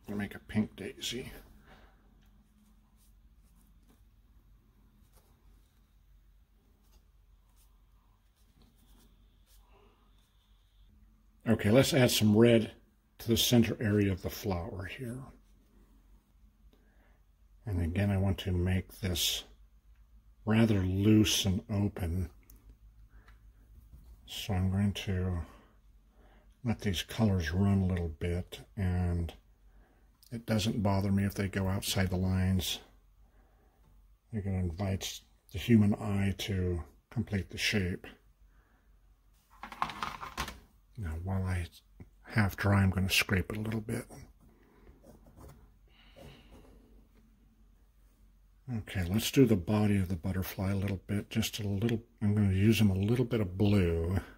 I'll make a pink daisy. Okay, let's add some red to the center area of the flower here. And again, I want to make this rather loose and open. So I'm going to let these colors run a little bit, and it doesn't bother me if they go outside the lines. It invites the human eye to complete the shape. Now, while I half dry, I'm going to scrape it a little bit. Okay, let's do the body of the butterfly a little bit, just a little. I'm going to use a little bit of blue.